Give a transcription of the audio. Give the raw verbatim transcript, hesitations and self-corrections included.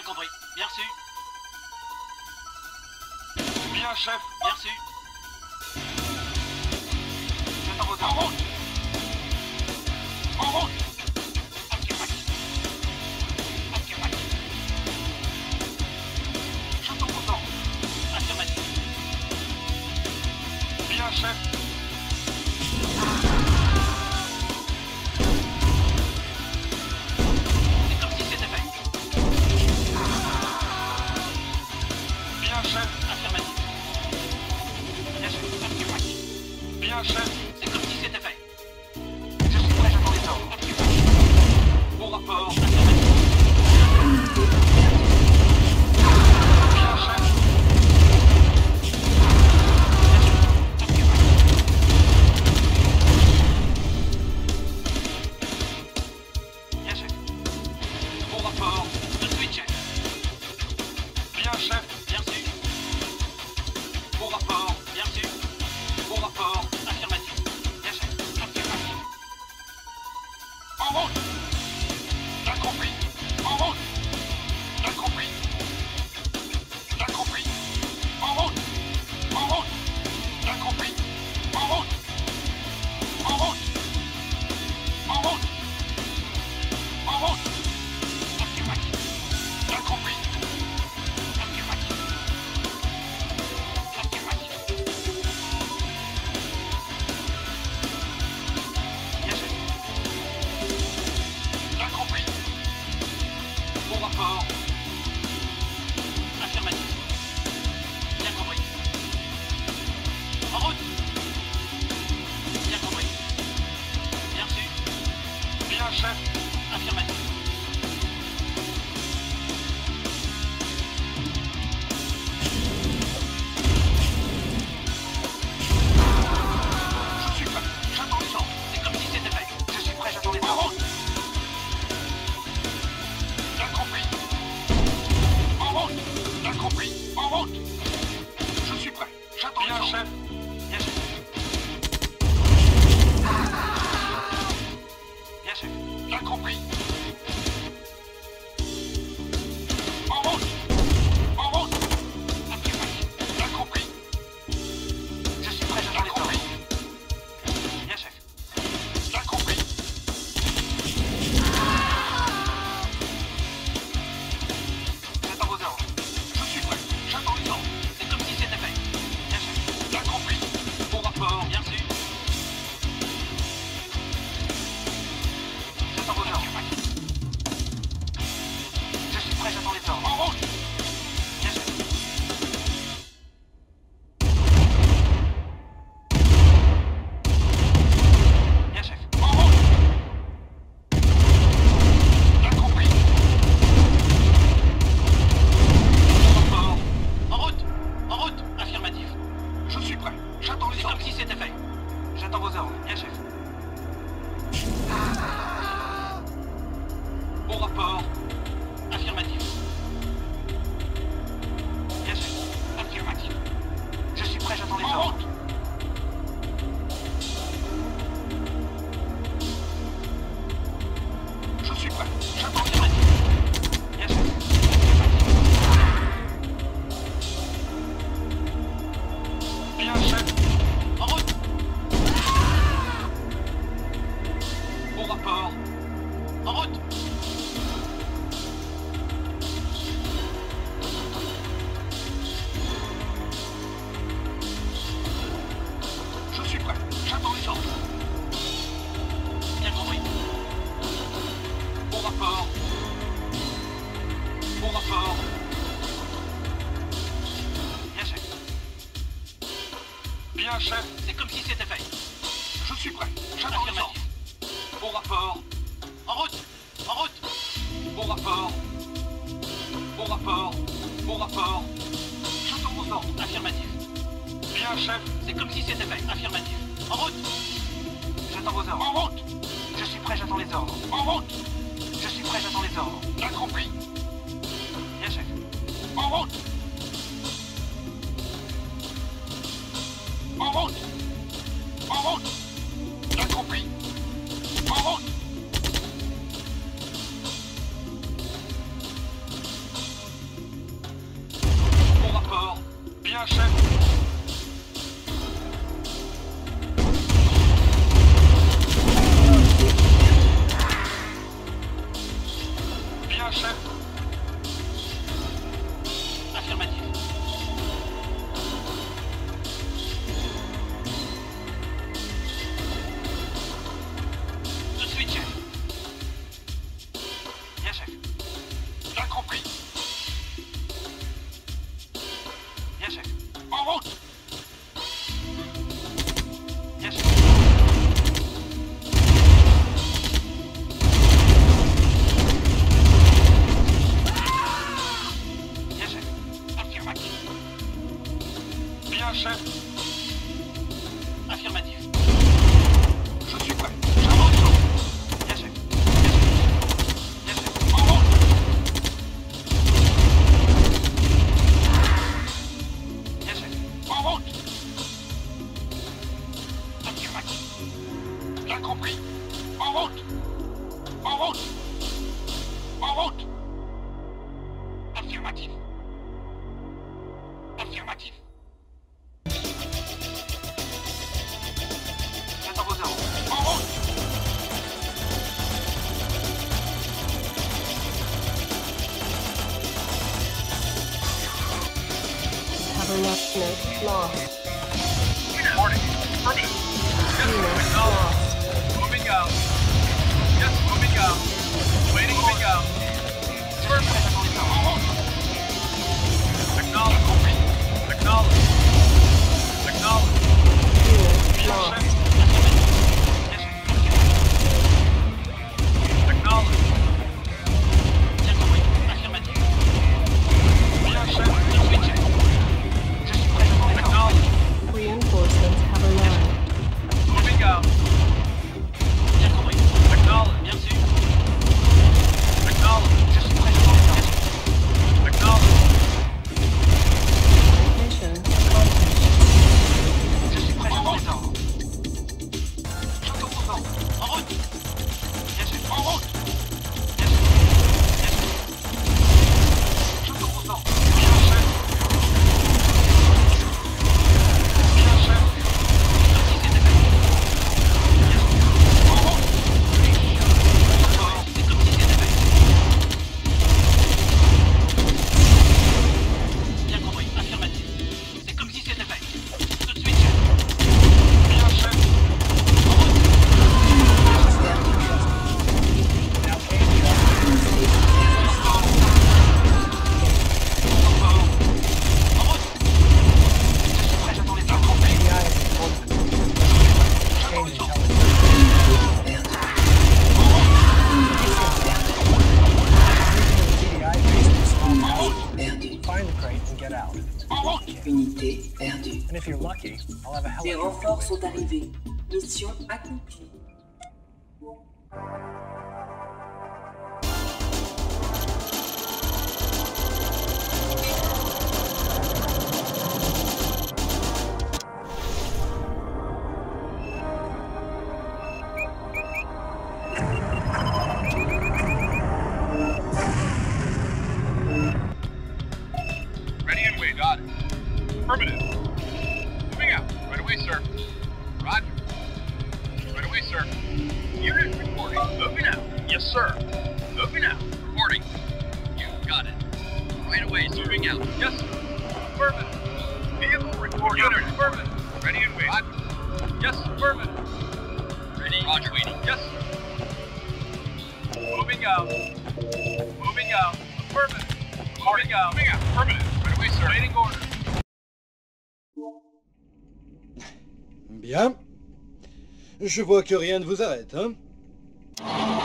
Bien compris. Bien reçu. Bien, chef. Bien reçu. J'attends vos ordres. En route. En route. Affirmatif. Affirmatif. J'attends vos ordres. Affirmatif. Bien, chef. C'est comme si c'était fait. Bien, chef. Affirmatif. Bien, chef. Affirmatif. Bien, chef. C'est comme si c'était fait. Je suis prêt, j'attends les ordres. Affirmatif. Bon rapport. Affirmatif. Bien, chef. Bien, chef. Bon rapport. Tout de suite, chef. Bien, chef. Bien reçu. Bon rapport. Bien reçu. Bon rapport. Affirmatif. Bien, chef. Affirmatif. En route. Bien compris. En route. Bien compris. Bien compris. En route. En route. Bien compris. En route. En route. En route. En route. Affirmatif. Bien compris. Affirmatif. Affirmatif. Bien, chef. Bien compris. Bon rapport. Affirmatif. Bien compris. En route. Bien compris. Bien reçu. Bien, chef. Affirmatif. Je suis prêt. J'attends les ordres. C'est comme si c'était fait. Je suis prêt, j'attends les En ordres. route. Bien compris. En route. Bien compris. En route. Je suis prêt. J'attends les ordres. Bien, chef. Bien, chef. Bien, chef. Bien compris. En route. En route. Affirmatif. Bien compris. Je suis prêt, j'attends les ordres. Bien, chef. Bien compris. J'attends vos ordres. Je suis prêt. J'attends les ordres. C'est comme si c'était fait. Bien, chef. Bien compris. Bon rapport. Bien reçu. J'attends vos ordres. Je suis prêt, j'attends les ordres. En route. Bien, chef. Bien, chef. En route. Bien compris. Bon rapport. En route. En route. Affirmatif. Je suis prêt. J'attends les C'est ordres. comme si c'était fait. J'attends vos ordres. Bien, chef. Bon rapport. Affirmatif. Bien, chef. Affirmatif. Je suis prêt, j'attends les En ordres. route. Je suis prêt. J'attends les ordres. Affirmatif. Bien, chef. Bien, chef. En route. Bon rapport. En route. Je suis prêt. J'attends les ordres. Bien compris. Bon rapport. Bon rapport. Bien, chef. Bien, chef. C'est comme si c'était fait. Je suis prêt. J'attends les ordres. Affirmatif. Bon rapport. En route. En route. Bon rapport. Bon rapport. Bon rapport. J'attends vos ordres. Affirmatif. Bien, chef. C'est comme si c'était fait. Affirmatif. En route. J'attends vos ordres. En route. Je suis prêt, j'attends les ordres. En route. Je suis prêt, j'attends les ordres. Bien compris. Bien, chef. En route. En route. En route. Bien compris. En route. compris. En route. En route. En route. Affirmatif. Affirmatif. J'attends vos ordres. En route. Have a lost. Lost. Morning. Affirmative. Yes, lost. Moving out. Yes, moving out. Waiting, moving out. Affirmative. En route. Acknowledge. Acknowledge. Acknowledge. Unit lost. Acknowledge. Bien compris. Affirmatif. Bien, chef. Switch. Je suis prêt, j'attends les ordres. Acknowledge. Reinforcements have arrived. Moving out. Bien compris. Acknowledge. Bien sûr. Acknowledge. Je suis prêt, j'attends les ordres. Acknowledge. Mission accomplished. Je suis prêt, j'attends les ordres. J'attends vos ordres. En route. Bien sûr. En route. Bien sûr. Bien sûr. J'attends vos ordres. Bien, chef. Bien, chef. Comme si c'était fait. Bien sûr. En route. C'est comme si c'était fait. Bien compris. Affirmatif. C'est comme si c'était fait. Tout de suite, chef. Bien, chef. En route. Encore. En route. Je suis prêt, j'attends les ordres. Compris. J'attends les ordres. Find the crate and get out. En route. Unité perdue. And if you're lucky, I'll have a Les helicopter. renforts sont arrivés. Mission accomplie. Ready and wait. Got it. Affirmative. Moving out. Right away, sir. Roger. Right away, sir. Unit reporting. Moving out. Yes, sir. Moving out. Reporting. You got it. Right away. Moving out. Yes, sir. Affirmative. Vehicle reporting. Unit affirmative. Ready and wait. Roger. Yes, affirmative. Ready. Roger. Waiting. Yes, sir. Moving out. Moving out. Affirmative. Moving out. Moving out. Affirmative. Right away, sir. Waiting order. Bien. Je vois que rien ne vous arrête, hein?